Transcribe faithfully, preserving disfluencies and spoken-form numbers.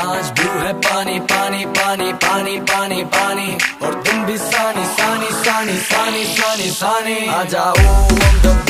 सांस ब्लू है पानी पानी पानी पानी पानी पानी, और तुम भी सानी सानी सानी सानी सानी सानी। आ जाओ हम